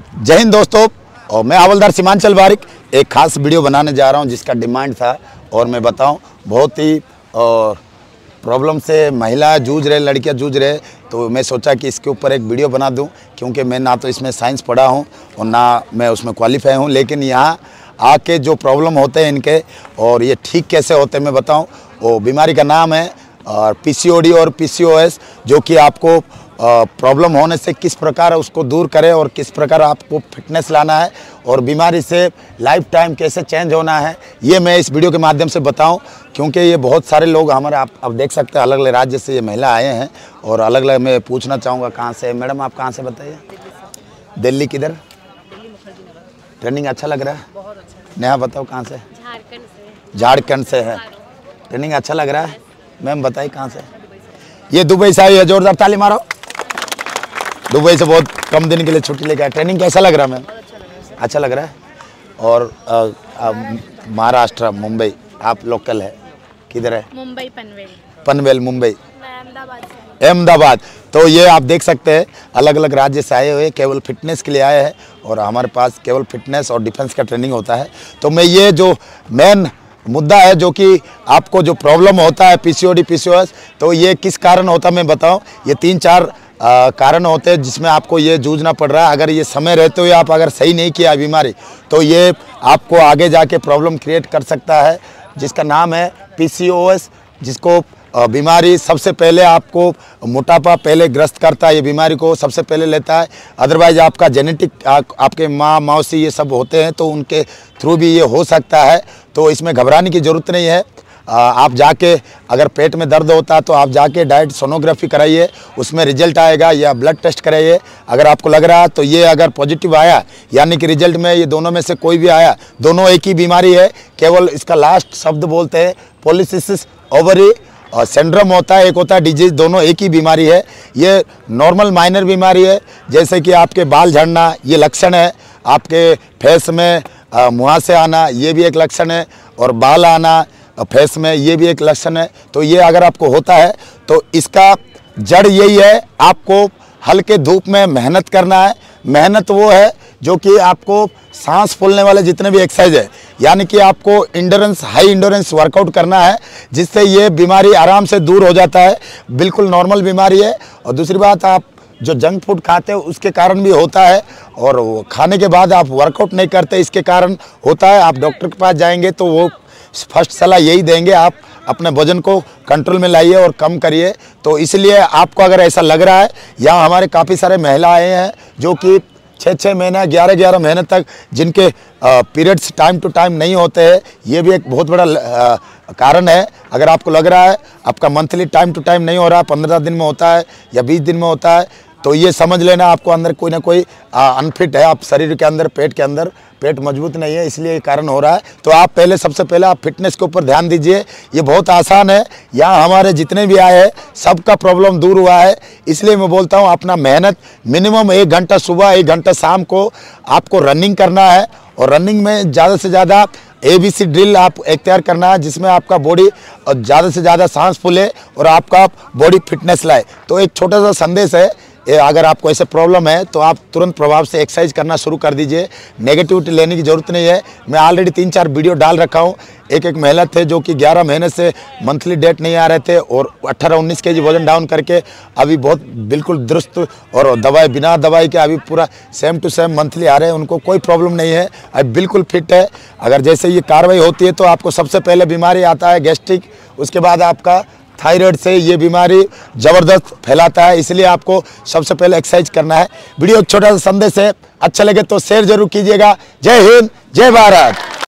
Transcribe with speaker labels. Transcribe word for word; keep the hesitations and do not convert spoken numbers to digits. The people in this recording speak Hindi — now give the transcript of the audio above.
Speaker 1: जय हिंद दोस्तों, और मैं हवलदार सीमांचल बारिक एक खास वीडियो बनाने जा रहा हूं जिसका डिमांड था। और मैं बताऊं, बहुत ही प्रॉब्लम से महिला जूझ रहे, लड़कियां जूझ रहे, तो मैं सोचा कि इसके ऊपर एक वीडियो बना दूं, क्योंकि मैं ना तो इसमें साइंस पढ़ा हूं और ना मैं उसमें क्वालिफाई हूं। लेकिन यहाँ आके जो प्रॉब्लम होते हैं इनके और ये ठीक कैसे होते हैं मैं बताऊँ। वो बीमारी का नाम है और पीसीओडी और पीसीओएस, जो कि आपको प्रॉब्लम होने से किस प्रकार उसको दूर करें और किस प्रकार आपको फिटनेस लाना है और बीमारी से लाइफ टाइम कैसे चेंज होना है, ये मैं इस वीडियो के माध्यम से बताऊं। क्योंकि ये बहुत सारे लोग हमारे आप अब देख सकते हैं, अलग अलग राज्य से ये महिला आए हैं और अलग अलग मैं पूछना चाहूँगा कहाँ से। मैडम आप कहाँ से बताइए? दिल्ली किधर? ट्रेनिंग अच्छा लग रहा है? नेहा बताओ कहाँ से?
Speaker 2: झारखंड से।
Speaker 1: झारखंड से है। ट्रेनिंग अच्छा लग रहा है? मैम बताइए कहाँ से? ये दुबई से आई है, जोरदार ताली मारो। दुबई से बहुत कम दिन के लिए छुट्टी लेके आए। ट्रेनिंग कैसा लग रहा है मैम? अच्छा लग रहा है। और महाराष्ट्र मुंबई आप लोकल है, किधर है?
Speaker 2: मुंबई पनवेल।
Speaker 1: पनवेल मुंबई।
Speaker 2: मैं अहमदाबाद से।
Speaker 1: अहमदाबाद। तो ये आप देख सकते हैं अलग अलग राज्य से आए हुए, केवल फिटनेस के लिए आए हैं और हमारे पास केवल फिटनेस और डिफेंस का ट्रेनिंग होता है। तो मैं ये जो मेन मुद्दा है, जो कि आपको जो प्रॉब्लम होता है पीसीओडी पीसीओएस, तो ये किस कारण होता है मैं बताऊं। ये तीन चार आ, कारण होते हैं जिसमें आपको ये जूझना पड़ रहा है। अगर ये समय रहते हुए आप अगर सही नहीं किया बीमारी, तो ये आपको आगे जाके प्रॉब्लम क्रिएट कर सकता है, जिसका नाम है पीसीओएस। जिसको बीमारी सबसे पहले आपको मोटापा पहले ग्रस्त करता है, ये बीमारी को सबसे पहले लेता है। अदरवाइज आपका जेनेटिक आ, आपके माँ मौसी ये सब होते हैं, तो उनके थ्रू भी ये हो सकता है। तो इसमें घबराने की ज़रूरत नहीं है। आप जाके अगर पेट में दर्द होता है तो आप जाके डायरेक्ट सोनोग्राफी कराइए, उसमें रिजल्ट आएगा, या ब्लड टेस्ट कराइए। अगर आपको लग रहा है तो ये अगर पॉजिटिव आया, यानी कि रिजल्ट में ये दोनों में से कोई भी आया, दोनों एक ही बीमारी है, केवल इसका लास्ट शब्द बोलते हैं पॉलीसिस्टिक ओवरी और सिंड्रोम होता है, एक होता है डिजीज, दोनों एक ही बीमारी है। ये नॉर्मल माइनर बीमारी है, जैसे कि आपके बाल झड़ना ये लक्षण है, आपके फेस में मुहासे आना ये भी एक लक्षण है, और बाल आना फेस में ये भी एक लक्षण है। तो ये अगर आपको होता है तो इसका जड़ यही है, आपको हल्के धूप में मेहनत करना है। मेहनत वो है जो कि आपको सांस फूलने वाले जितने भी एक्सरसाइज है, यानी कि आपको इंडोरेंस हाई इंडोरेंस वर्कआउट करना है, जिससे ये बीमारी आराम से दूर हो जाता है। बिल्कुल नॉर्मल बीमारी है। और दूसरी बात, आप जो जंक फूड खाते हो उसके कारण भी होता है, और वो खाने के बाद आप वर्कआउट नहीं करते इसके कारण होता है। आप डॉक्टर के पास जाएंगे तो वो फर्स्ट सलाह यही देंगे, आप अपने वजन को कंट्रोल में लाइए और कम करिए। तो इसलिए आपको अगर ऐसा लग रहा है, यहाँ हमारे काफ़ी सारे महिला आए हैं जो कि छः छः महीना ग्यारह ग्यारह महीने तक जिनके पीरियड्स टाइम टू टाइम नहीं होते हैं, ये भी एक बहुत बड़ा आ, कारण है। अगर आपको लग रहा है आपका मंथली टाइम टू टाइम नहीं हो रहा, पंद्रह दिन में होता है या बीस दिन में होता है, तो ये समझ लेना आपको अंदर कोई ना कोई अनफिट है, आप शरीर के अंदर, पेट के अंदर पेट मजबूत नहीं है, इसलिए ये कारण हो रहा है। तो आप पहले सबसे पहले आप फिटनेस के ऊपर ध्यान दीजिए। ये बहुत आसान है। यहाँ हमारे जितने भी आए हैं सबका प्रॉब्लम दूर हुआ है। इसलिए मैं बोलता हूँ अपना मेहनत मिनिमम एक घंटा सुबह, एक घंटा शाम को आपको रनिंग करना है। और रनिंग में ज़्यादा से ज़्यादा ए बी सी ड्रिल आप इख्तियार करना है, जिसमें आपका बॉडी ज़्यादा से ज़्यादा सांस फूले और आपका बॉडी फिटनेस लाए। तो एक छोटा सा संदेश है, अगर आपको ऐसे प्रॉब्लम है तो आप तुरंत प्रभाव से एक्सरसाइज करना शुरू कर दीजिए। नेगेटिविटी लेने की ज़रूरत नहीं है। मैं ऑलरेडी तीन चार वीडियो डाल रखा हूँ। एक एक महिला थे जो कि ग्यारह महीने से मंथली डेट नहीं आ रहे थे और अट्ठारह उन्नीस के जी वजन डाउन करके अभी बहुत बिल्कुल दुरुस्त और दवाई बिना दवाई के अभी पूरा सेम टू सेम मंथली आ रहे हैं। उनको कोई प्रॉब्लम नहीं है, अभी बिल्कुल फिट है। अगर जैसे ये कार्रवाई होती है तो आपको सबसे पहले बीमारी आता है गैस्ट्रिक, उसके बाद आपका थायराइड से ये बीमारी ज़बरदस्त फैलाता है। इसलिए आपको सबसे पहले एक्सरसाइज करना है। वीडियो छोटा सा संदेश है, अच्छा लगे तो शेयर जरूर कीजिएगा। जय हिंद, जय भारत।